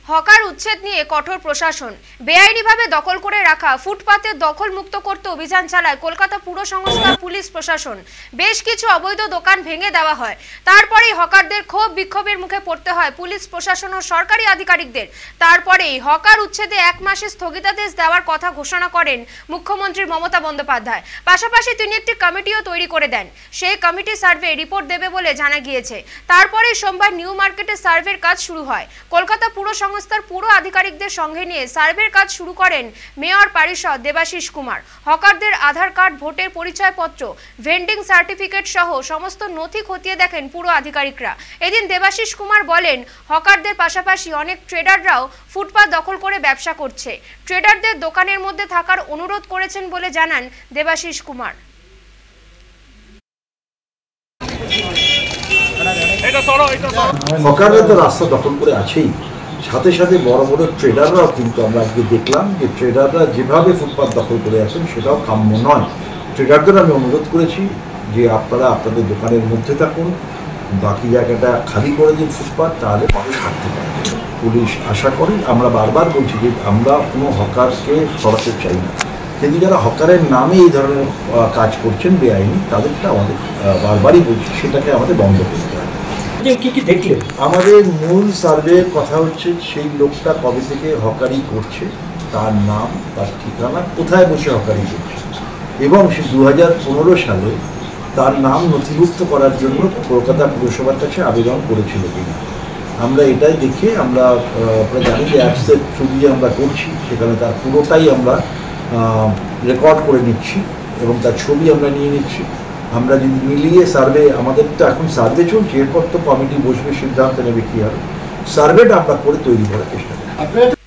Hawker উচ্ছেদ নিয়ে কঠোর প্রশাসন। বেআইনিভাবে দখল করে রাখা ফুটপাতের দখল মুক্ত করতে অভিযান চালায় কলকাতা পুর সংস্থা পুলিশ প্রশাসন। বেশ কিছু অবৈধ দোকান ভেঙে দেওয়া হয়। তারপরেই হকারদের ক্ষোভ বিক্ষোভের মুখে পড়তে হয় পুলিশ প্রশাসন ও সরকারি আধিকারিকদের। তারপরেই হকার উচ্ছেদে 1 মাসের স্থগিতাদেশ দেওয়ার কথা ঘোষণা করেন মুখ্যমন্ত্রী মমতা বন্দ্যোপাধ্যায়। পাশাপাশি তিনি একটি কমিটিও তৈরি করে দেন। সেই কমিটি সার্ভে রিপোর্ট দেবে বলে জানা গিয়েছে। তারপরেই সোমবার নিউ মার্কেটে সার্ভের কাজ শুরু হয়। কলকাতা পুর সংস্থার পুরো আধিকারিকদের সঙ্গে নিয়ে সার্ভের কাজ শুরু করেন মেয়র পরিষদ দেবাশিস কুমার। হকারদের আধার কার্ড, ভোটের পরিচয়পত্র, ভেন্ডিং সার্টিফিকেট সহ সমস্ত নথি খতিয়ে দেখেন পুরো আধিকারিকরা। এদিন দেবাশিস কুমার বলেন, হকারদের পাশাপাশি অনেক ট্রেডাররাও ফুটপাত দখল করে ব্যবসা করছে। ট্রেডারদের দোকানের মধ্যে থাকার অনুরোধ করেছেন বলে জানান দেবাশিস কুমার। হকাররা তো রাস্তা দখল করে আছেই, সাথে সাথে বড় বড় ট্রেডাররাও কিন্তু আমরা আজকে দেখলাম যে ট্রেডাররা যেভাবে ফুটপাত দখল করে আছেন সেটাও কাম্য নয়। ট্রেডারদের আমি অনুরোধ করেছি যে আপনারা আপনাদের দোকানের মধ্যে থাকুন, বাকি জায়গাটা খালি করে দিন ফুটপাত, তাহলে মানুষ হাঁটতে পারে। পুলিশ আশা করি, আমরা বারবার বলছি যে আমরা কোনো হকারকে সরাতে চাই না, কিন্তু যারা হকারের নামে এই ধরনের কাজ করছেন বেআইনি, তাদেরটা আমাদের বারবারই বলছি সেটাকে আমাদের বন্ধ করতে হবে। কি দেখলেন? আমাদের মূল সার্ভের কথা হচ্ছে সেই লোকটা কবে থেকে হকারি করছে, তার নাম, তার ঠিকানা, কোথায় বসে হকারি করছে, এবং সে 2015 সালে তার নাম নথিভুক্ত করার জন্য কলকাতা পুরসভার কাছে আবেদন করেছিল কিনা। আমরা এটাই দেখে আমরা জানি যে অ্যাপসের থ্রু দিয়ে আমরা করছি, সেখানে তার পুরোটাই আমরা রেকর্ড করে নিচ্ছি এবং তার ছবি আমরা নিয়ে নিচ্ছি। আমরা যদি মিলিয়ে সার্ভে, আমাদের তো এখন সার্ভে চলছে, এরপর তো কমিটি বসবে, সিদ্ধান্ত নেবে কী হবে। সার্ভেটা আমরা করে তৈরি করার চেষ্টা করি।